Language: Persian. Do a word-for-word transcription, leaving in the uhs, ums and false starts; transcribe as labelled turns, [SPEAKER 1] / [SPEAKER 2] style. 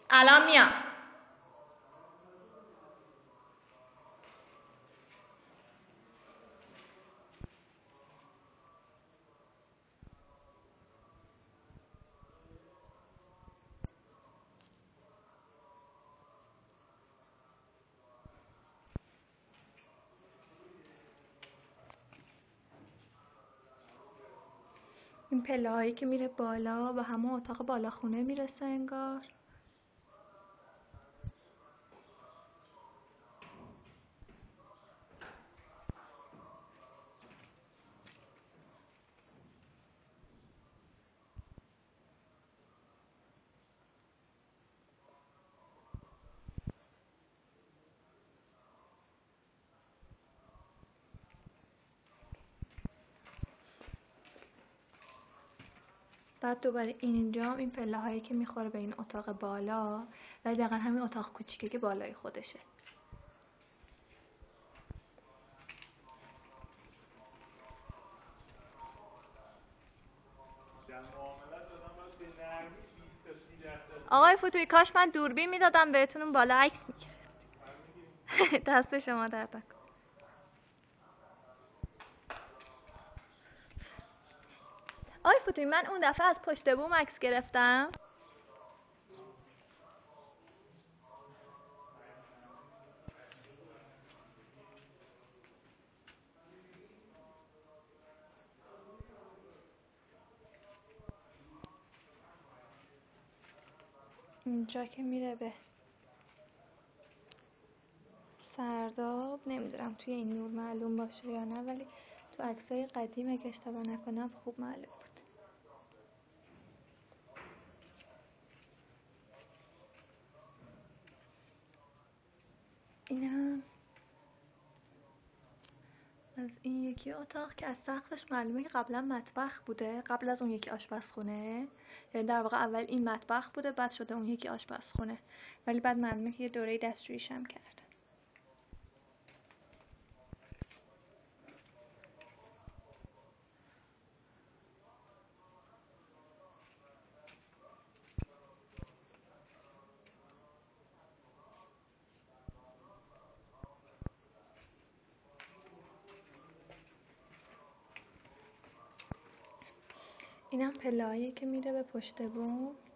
[SPEAKER 1] الان میام. این پله هایی که میره بالا و همون اتاق بالا خونه میرسه انگار. بعد دوباره اینجا این پله هایی که میخوره به این اتاق بالا، ولی دقیقا همین اتاق کوچیکه که بالای خودشه. آقای فتوی کاش من دوربین میدادم بهتون اون بالا عکس میگیرد. دست شما درد نکنه. آقای فتوی من اون دفعه از پشت بوم عکس گرفتم. اینجا که میره به سرداب، نمیدونم توی این نور معلوم باشه یا نه، ولی تو عکسای قدیم اگه اشتباه نکنم خوب معلوم بود. اینم از این یکی اتاق که از سقفش معلومه که قبلا مطبخ بوده، قبل از اون یکی آشپزخونه. یعنی در واقع اول این مطبخ بوده بعد شده اون یکی آشپزخونه، ولی بعد معلومه که یه دوره دستشوییش هم کرده. اینم پله‌هایی که میره به پشت بوم.